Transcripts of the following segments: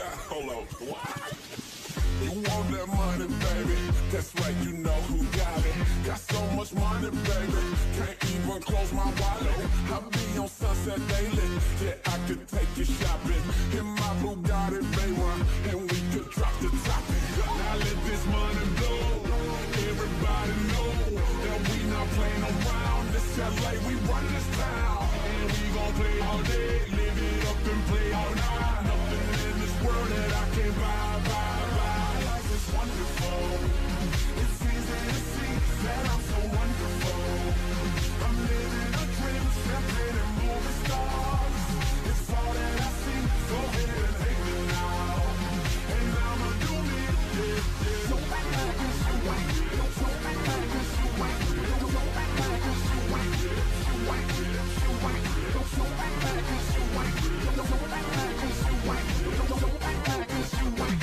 Hold on. What? You want that money, baby? That's right, you know who got it. Got so much money, baby, can't even close my wallet. I be on Sunset Daily, yeah, I could take you shopping in my Bugatti Veyron, and we could drop the topic. Now let this money blow. Everybody know that we not playing around. This LA, we run this town, and we gon' play all day, live it up and play all night. Nothing in this world that I can't buy. It's wonderful. It's easy to see that I'm so wonderful. I'm living a dream, stepping in movie stars. It's all that I see. Go ahead and hate me now, and I'ma do me. Yeah. Don't act like it's you ain't. Don't act like it's you ain't. Don't act like it's you ain't. You ain't. You ain't. Don't act like it's you ain't. Don't act like it's you ain't. Don't act like it's you ain't.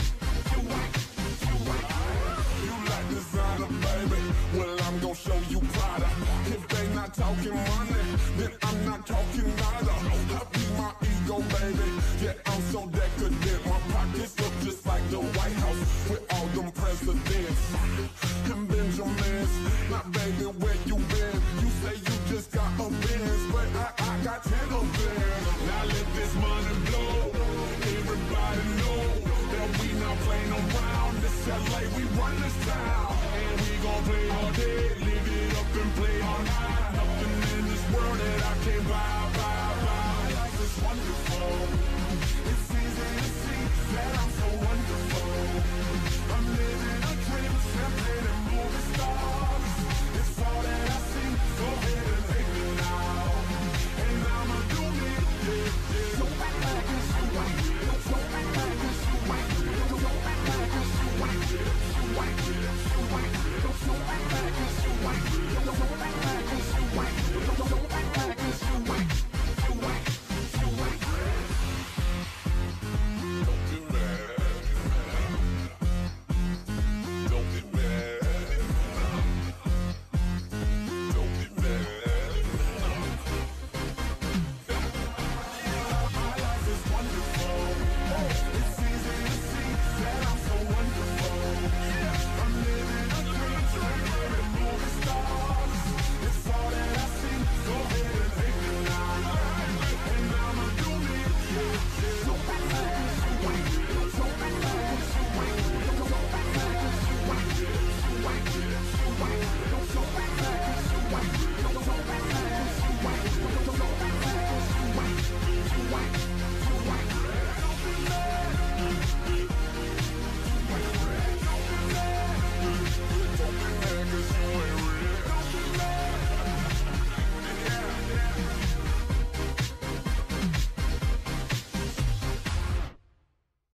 Designer, baby, well, I'm gon' show you Prada. If they not talking money, then I'm not talking nada. I be my ego, baby, yeah, I'm so decadent. My pockets look just like the White House with all them presidents and Benjamins. Now, baby, where you been? You say you just got a Benz, but I got 10 of them. Now let this money blow. Everybody know that we not playing around. This LA, we run this town, and we gon' play all day.